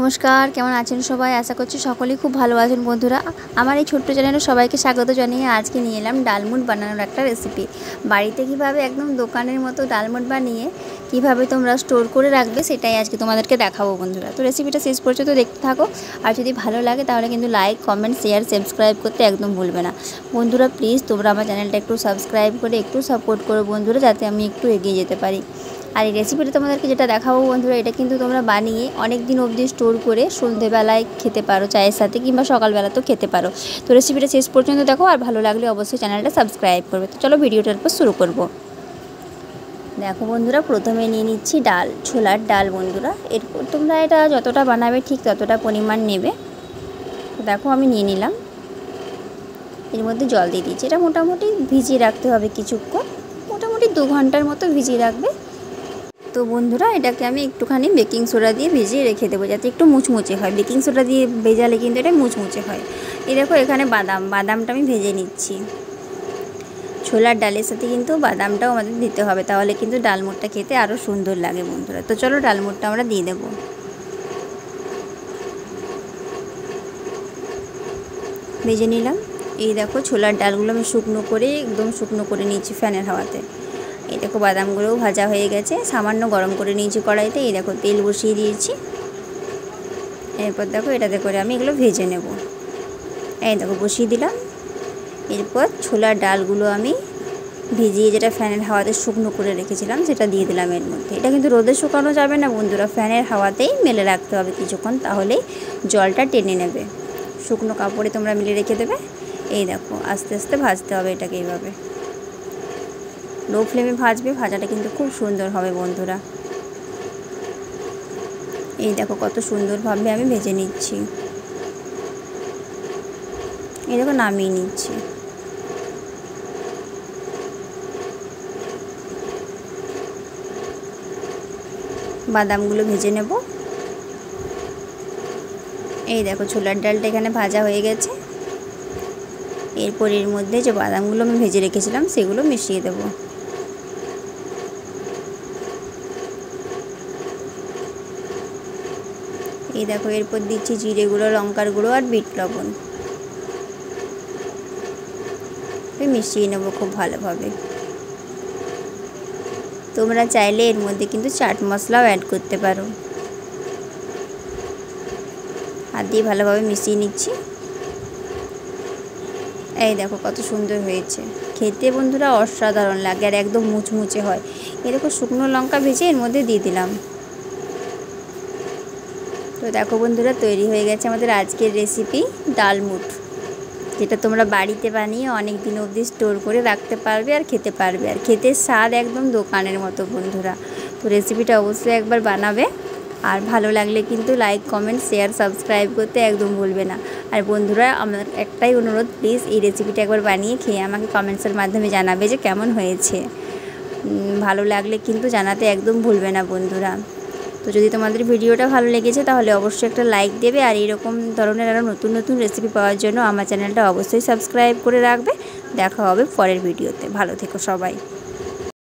নমস্কার, কেমন আছেন সবাই? আশা করছি সকলেই খুব ভালো আছেন বন্ধুরা। আমার এই ছোট্ট চ্যানেলে সবাইকে স্বাগত জানিয়ে আজকে নিয়ে এলাম ডালমুট বানানোর একটা রেসিপি। বাড়িতে কিভাবে একদম দোকানের মতো ডালমুট বানিয়ে কিভাবে তোমরা স্টোর করে রাখবে সেটাই আজকে তোমাদেরকে দেখাবো বন্ধুরা। তো রেসিপিটা শেষ পর্যন্ত দেখতে থাকো। আর যদি ভালো লাগে তাহলে কিন্তু লাইক, কমেন্ট, শেয়ার, সাবস্ক্রাইব করতে একদম ভুলবে না বন্ধুরা। প্লিজ তোমরা আমার চ্যানেলটা একটু সাবস্ক্রাইব করে একটু সাপোর্ট করো বন্ধুরা, যাতে আমি একটু এগিয়ে যেতে পারি। আর এই রেসিপিটা তোমাদেরকে যেটা দেখাবো বন্ধুরা, এটা কিন্তু তোমরা বানিয়ে অনেক দিন অবধি স্টোর করে সন্ধ্যেবেলায় খেতে পারো চায়ের সাথে, কিংবা সকালবেলাতেও খেতে পারো। তো রেসিপিটা শেষ পর্যন্ত দেখো, আর ভালো লাগলে অবশ্যই চ্যানেলটা সাবস্ক্রাইব করবে। তো চলো ভিডিওটার পর শুরু করব। দেখো বন্ধুরা, প্রথমে নিয়ে নিচ্ছি ডাল, ছোলার ডাল বন্ধুরা। এরপর তোমরা এটা যতটা বানাবে ঠিক ততটা পরিমাণ নেবে। তো দেখো আমি নিয়ে নিলাম। এর মধ্যে জল দিয়ে দিচ্ছি। এটা মোটামুটি ভিজিয়ে রাখতে হবে কিছুক্ষণ, মোটামুটি 2 ঘন্টার মতো ভিজিয়ে রাখবে। তো বন্ধুরা, এটাকে আমি একটুখানি বেকিং সোডা দিয়ে ভিজিয়ে রেখে দেবো, যাতে একটু মুচমুচে হয়। বেকিং সোডা দিয়ে ভেজালে কিন্তু এটা মুচমুচে হয়। এই দেখো এখানে বাদামটা আমি ভেজে নিচ্ছি। ছোলার ডালের সাথে কিন্তু বাদামটাও আমাদের দিতে হবে, তাহলে কিন্তু ডালমুটটা খেতে আরও সুন্দর লাগে বন্ধুরা। তো চলো ডালমুটটা আমরা দিয়ে দেবো। ভেজে নিলাম। এই দেখো ছোলার ডালগুলো আমি শুকনো করে একদম শুকনো করে নিয়েছি ফ্যানের হাওয়াতে। এই দেখো বাদামগুলোও ভাজা হয়ে গেছে, সামান্য গরম করে নিয়েছি কড়াইতে। এই দেখো তেল বসিয়ে দিয়েছি। এরপর দেখো এটাতে করে আমি এগুলো ভেজে নেব। এই দেখো বসিয়ে দিলাম। এরপর ছোলার ডালগুলো আমি ভিজিয়ে যেটা ফ্যানের হাওয়াতে শুকনো করে রেখেছিলাম সেটা দিয়ে দিলাম এর মধ্যে। এটা কিন্তু রোদে শুকানো যাবে না বন্ধুরা, ফ্যানের হাওয়াতেই মেলে রাখতে হবে কিছুক্ষণ, তাহলেই জলটা টেনে নেবে। শুকনো কাপড়ে তোমরা মিলে রেখে দেবে। এই দেখো আস্তে আস্তে ভাজতে হবে এটাকে এইভাবে। লো ফ্লেমে ভাজবে, ভাজাটা কিন্তু খুব সুন্দর হবে বন্ধুরা। এই দেখো কত সুন্দরভাবে আমি ভেজে নিচ্ছি। এই দেখো নামিয়ে নিচ্ছি। বাদামগুলো ভেজে নেব। এই দেখো ছোলার ডালটা এখানে ভাজা হয়ে গেছে। এরপর এর মধ্যে যে বাদামগুলো আমি ভেজে রেখেছিলাম সেগুলো মিশিয়ে দেব। এই দেখো এরপর দিচ্ছি জিরে গুঁড়ো, লঙ্কার গুঁড়ো আর বিট লবণ। মিশিয়ে নেব খুব ভালোভাবে। তোমরা চাইলে এর মধ্যে কিন্তু চাট মশলাও অ্যাড করতে পারো। হাত দিয়ে ভালোভাবে মিশিয়ে নিচ্ছি। এই দেখো কত সুন্দর হয়েছে খেতে বন্ধুরা, অসাধারণ লাগে আর একদম মুচমুচে হয়। এরকম শুকনো লঙ্কা ভেজে এর মধ্যে দিয়ে দিলাম। তো দেখো বন্ধুরা, তৈরি হয়ে গেছে আমাদের আজকের রেসিপি ডালমুট, যেটা তোমরা বাড়িতে বানিয়ে অনেক দিন অবধি স্টোর করে রাখতে পারবে আর খেতে পারবে। আর খেতে স্বাদ একদম দোকানের মতো বন্ধুরা। তো রেসিপিটা অবশ্যই একবার বানাবে। আর ভালো লাগলে কিন্তু লাইক, কমেন্ট, শেয়ার, সাবস্ক্রাইব করতে একদম ভুলবে না। আর বন্ধুরা, আমার একটাই অনুরোধ, প্লিজ এই রেসিপিটা একবার বানিয়ে খেয়ে আমাকে কমেন্টসের মাধ্যমে জানাবে যে কেমন হয়েছে। ভালো লাগলে কিন্তু জানাতে একদম ভুলবে না বন্ধুরা। তো যদি তোমাদের ভিডিওটা ভালো লেগেছে তাহলে অবশ্যই একটা লাইক দেবে। আর এরকম ধরনের আরও নতুন নতুন রেসিপি পাওয়ার জন্য আমার চ্যানেলটা অবশ্যই সাবস্ক্রাইব করে রাখবে। দেখা হবে পরের ভিডিওতে। ভালো থেকো সবাই।